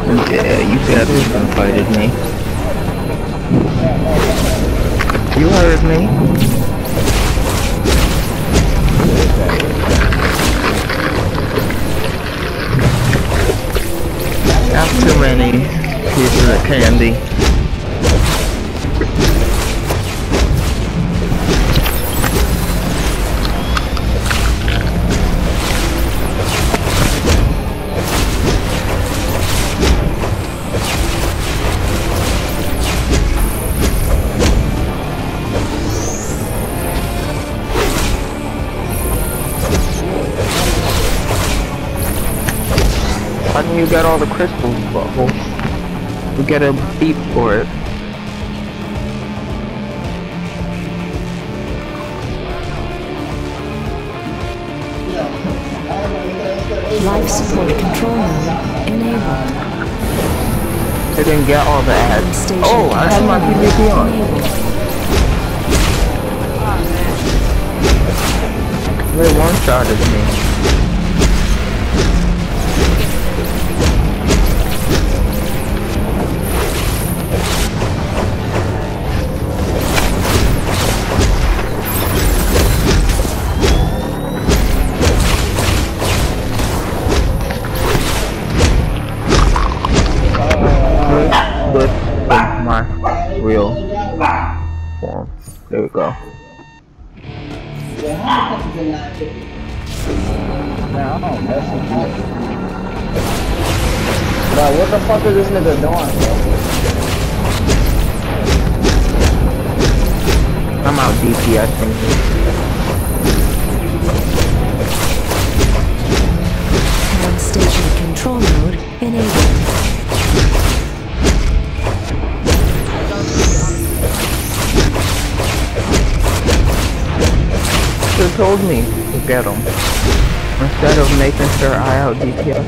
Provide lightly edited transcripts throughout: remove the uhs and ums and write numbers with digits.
Yeah, you better invited me. You heard me. Not too many pieces of candy. Why didn't you get all the crystals, bubble? We get a beat for it. Life support control node enabled. I didn't get all the ads. Oh, I had my PvP on. They one-shotted me. My real form. There we go. Bro, what the fuck is this nigga doing, bro? I'm out DPSing. Hand station control node enabled. You told me to get them instead of making sure I out DPS.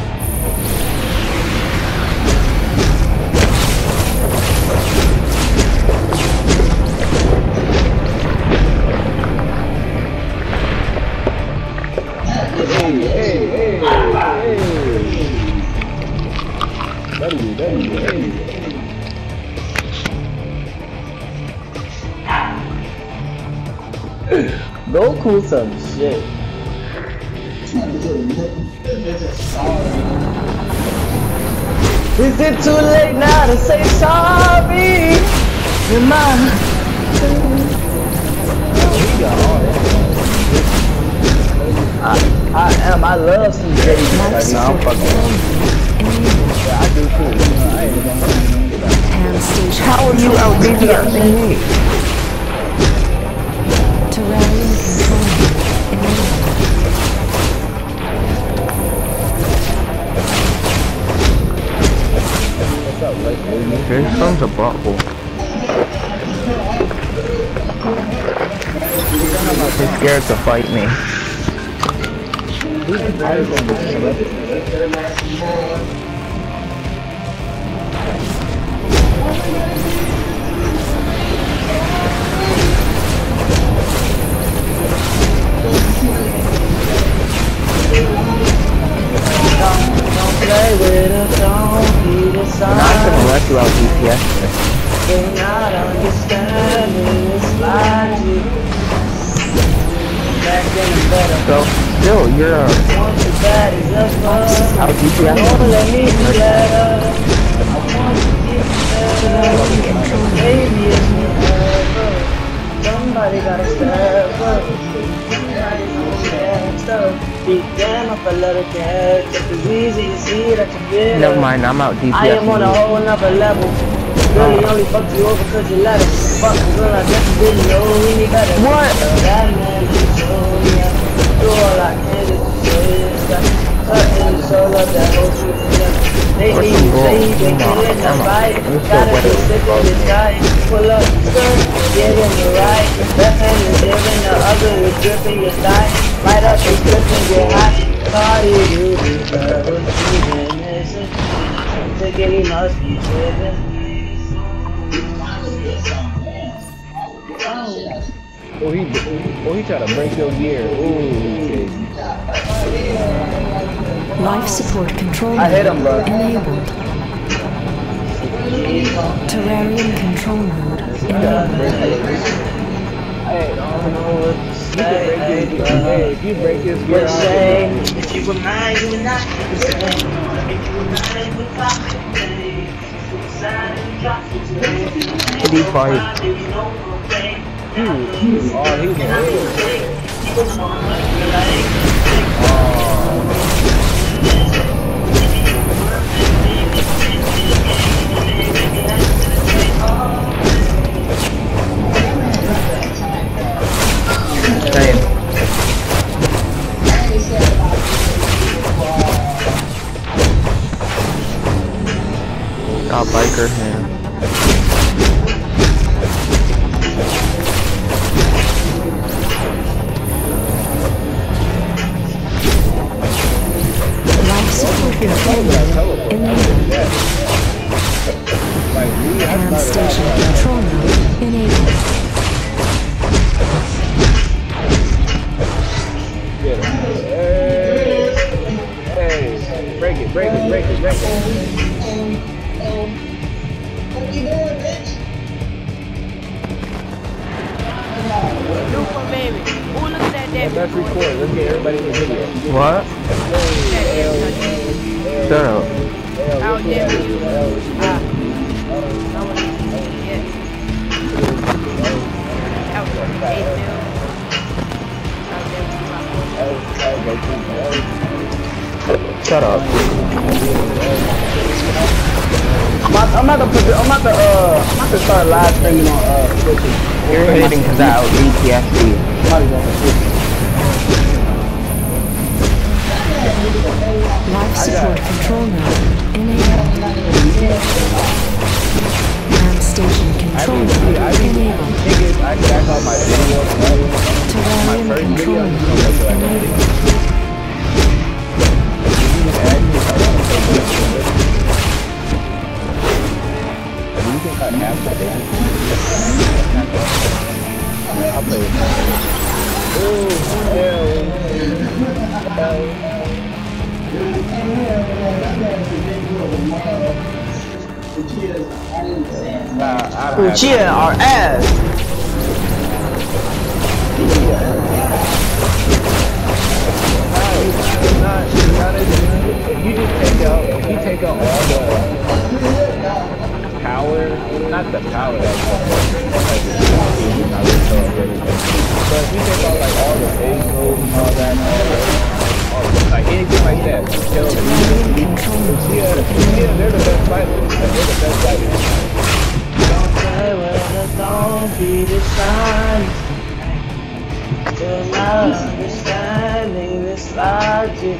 Goku some shit. Is it too late now to say sorry? I love some babies right now. I'm fucking. Yeah, I do too. How are you out DPSing me? Terrarium control node enabled. Here comes a bubble. He's scared to fight me. Play with us, don't be the I'm not gonna let you out DPS. They're not understanding this logic. Back in the better. So, still, you're Want you bad as a fuck. out DPS. Don't let me be better. I want to get better. Baby, it's me forever. Somebody gotta step up. Somebody gonna step up. Deep down, if I let it catch up, it's easy to see that you're bitter. Never mind, I'm out DPS. I am on a whole nother level. Really only fucked you over cause you let it. Fuck the girl, I guess you didn't know any better. What? That man, you showed me. Do all I can is say that. Cutting soul up that whole truth together. They need you say you can get in the fight. Gotta be sick of this guy. Pull up the skirt, get in the right. Left hand is giving, the other is gripping your thigh. Light up and slip and get hot. Party you because you've been missing. Thinking he must be tripping. Oh, he tried to break your gear. Ooh, Life support control I hit him, bro. enabled. Terrarium control mode enabled. Hey, I don't know what to say. Hey, if you break this, What to say? If you were mine, you would not be the same. If you were mine, you would not be the same. Suicide and drop it today. Did he fight? There is no pain. Oh, he's And I feel sick. People want to like. Same. Got biker here. Life support control mode enabled. Ham station control mode enabled. Hey, break it. What you doing, bitch? Do for baby. Oh, look at that damn Let's record. Let's get everybody in the video. What? Shut up. How dare you? Ah. Yes. That was 8 mil. How dare you? Shut up. I'm about to start live streaming on Twitch. You're hating because I out DTSD. Life support control mode enabled. Ham station control mode enabled. I back on my video. Terrarium control mode enabled. You can cut half the day. I'll play with Uchiha our ass. If you take out all the power, not the power that's but if you take out like all the base moves and all that, like anything like that, they're the best fighters. They're the best fighters. Don't say well, don't be dishonest. You're not understanding this logic.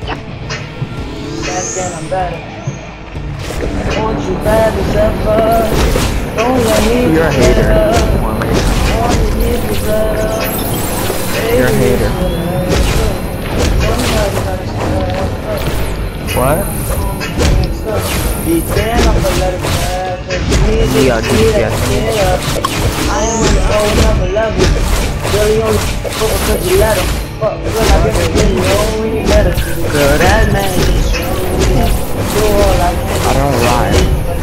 Back then I'm better. Want you bad as ever. Don't let me You're a hater. Want to give you better. You're a hater. What? Be damn, I'm gonna let it pass. Yeah, DCS. I am on the whole another level. Really only because you let him. Fuck, good, I guess you didn't know when you met him. Girl, that man is strong. Do all I can. I don't lie.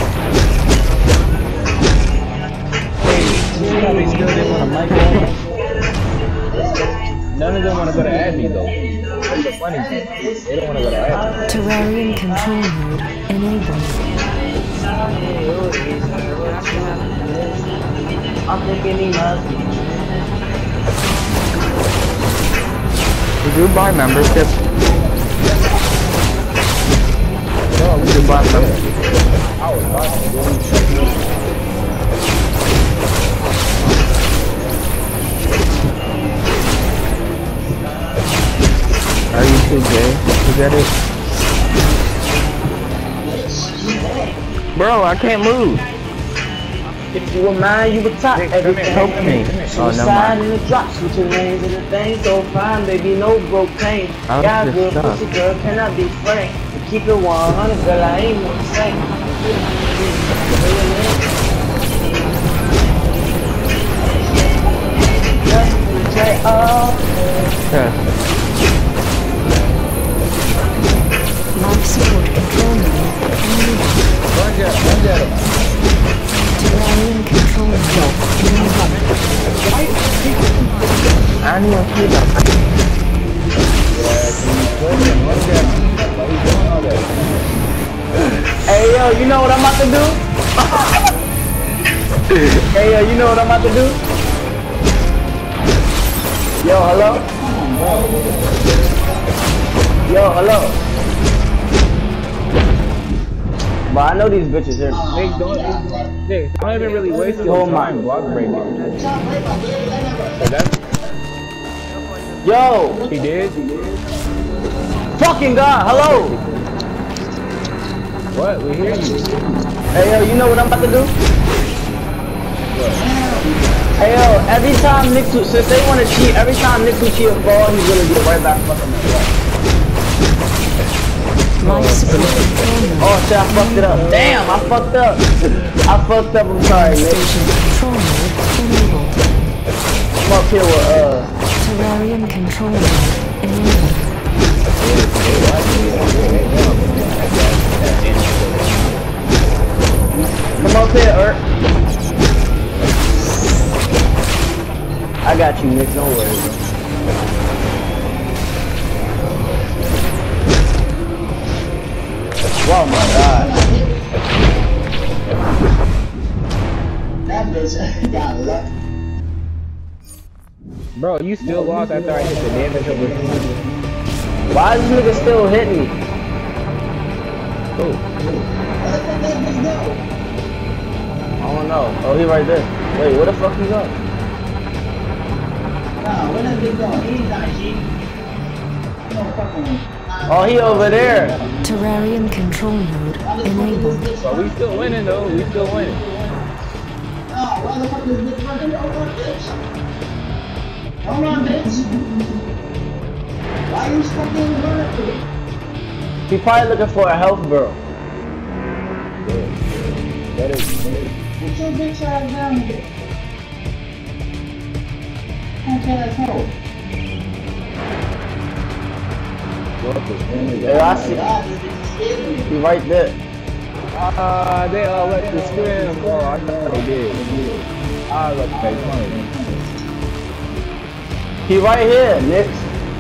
They still didn't want to mic on. None of them want to go to admin though. That's the funny thing. They don't want to go to admin. Terrarium control mode enabled. I'm thinking he must be. Did you buy membership? No, we Did you buy membership? I was watching it. Are you too gay to get it? Bro, I can't move. If you were mine, you would top everything. Help me. Oh, never Suicide mind. in the drops with your names and the things so fine, baby, no broke pain. I was Got just good stuck. pussy, girl, cannot be frank. To keep it 100, girl, I ain't one saint. Yeah. Life support control node enabled. Lunge at him. Terrarium control node enabled. I need to see that. Hey yo, you know what I'm about to do? Hey yo, you know what I'm about to do? Yo, hello? Yo, hello? But I know these bitches here. Nick, don't even really waste your time block breaking. Yo! He did? Fucking God, hello! What? We hear you. Hey yo, you know what I'm about to do? Hey yo, every time Nyx Uchiha, since they want to cheat, every time Nyx Uchiha fall, he's gonna get right back fucking up. Life support control node. Oh shit, I fucked it up. Damn, I fucked up. I fucked up, I'm sorry, Life Nyx. station control node enabled. I'm up here with, Terrarium control node enabled. come up here, I got you, Nyx, don't worry, bro. Oh my God. That bitch got luck. Bro, you still lost after I hit the damage over here. Why is this nigga still hitting me? Oh. I don't know. Oh, he right there. Wait, where the fuck he go? Where that bitch going? He's not cheap. Oh, he over there. Terrarium control node enabled. But we still winning though, we still winning. Why the fuck is this bitch running? Don't run, bitch. Don't run, bitch. Why you fucking running? He probably looking for a health girl. That is. Get your bitch ass down here. Okay, let's hold. Yeah, I see. He right there. They let the scrim. Oh, I thought they did. I let the face money. He right here, Nyx.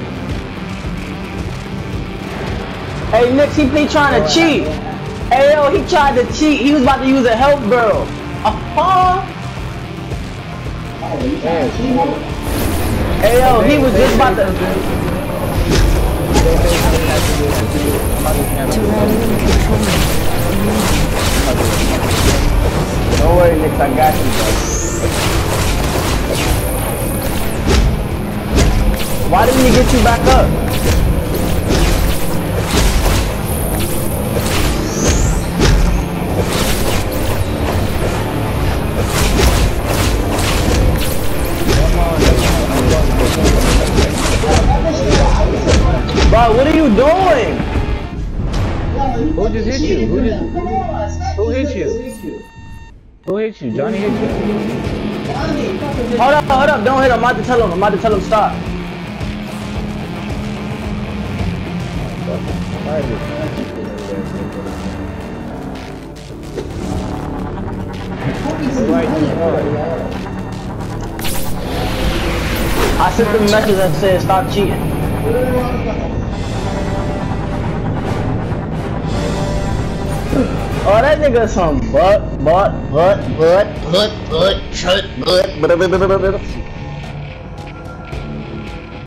Hey, Nyx, he trying to cheat. Hey, yo, he tried to cheat. He was about to use a help girl. Hey, yo, he was just about to... Terrarium control node enabled. Don't worry, Nyx, I got you, bro. Why didn't he get you back up? Bro, what are you doing? Who just hit you? Who hit you? Who hit you? Johnny hit you? Hold up, don't hit him. I'm about to tell him stop. I sent them a message that said stop cheating. Oh, that nigga some butt.